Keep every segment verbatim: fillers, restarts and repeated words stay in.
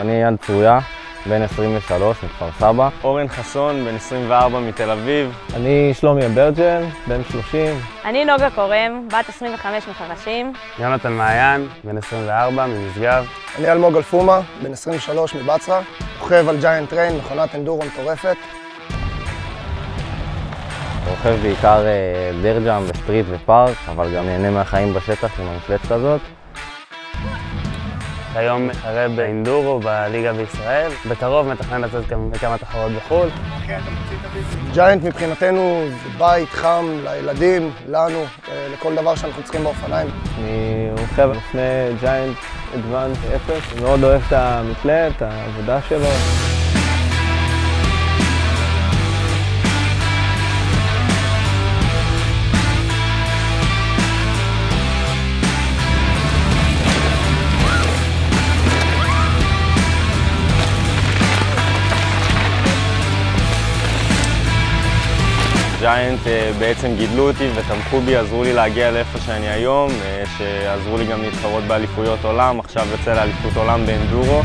אני יד צרויה, בן עשרים ושלוש מכפר סבא. אורן חסון, בן עשרים וארבע מתל אביב. אני שלומי אברג'ל, בן שלושים. אני נוגה קורם, בת עשרים וחמש מחרשים. יונתן מעיין, בן עשרים וארבע ממשגב. אני אלמוג אלפומה, בן עשרים ושלוש מבצרה. רוכב על ג'יינט טריין, מכונת אנדורו מטורפת. רוכב בעיקר דרג'אם וסטריט ופארק, אבל גם נהנה מהחיים בשטח עם המפלצת הזאת. היום מתחרה באנדורו בליגה בישראל. בקרוב מתכנן לצאת בכמה תחרות בחו"ל. ג'יינט מבחינתנו זה בית חם לילדים, לנו, לכל דבר שאנחנו צריכים באופניים. אני רוכב על אופני ג'יינט אדוונס אפס. אני מאוד אוהב את המפלט, את העבודה שלו. ג'יינט בעצם גידלו אותי ותמכו בי, עזרו לי להגיע לאיפה שאני היום, שעזרו לי גם להתחרות באליפויות עולם, עכשיו יוצא לאליפות עולם באנדורו.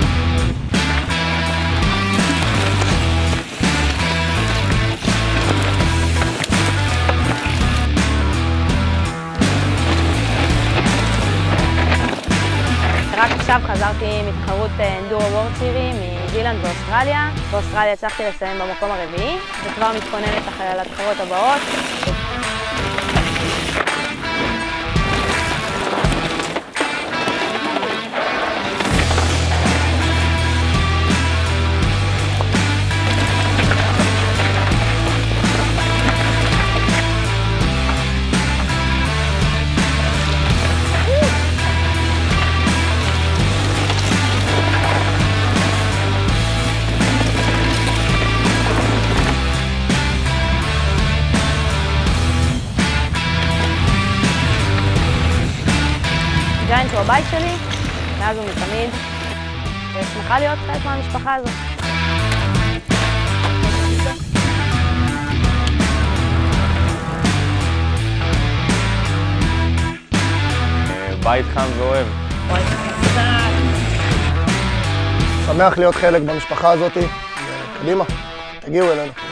רק עכשיו חזרתי מתחרות אנדורו וורד סירי מג'ילנד באוסטרליה. באוסטרליה הצלחתי לסיים במקום הרביעי, וכבר מתכוננת לתחרות הבאות. ג'יינט הוא הבית שלי, מאז ומתמיד, ושמחה להיות חלק מהמשפחה הזאת. בית חם ואוהב. שמח להיות חלק במשפחה הזאת, וקדימה, תגיעו אלינו.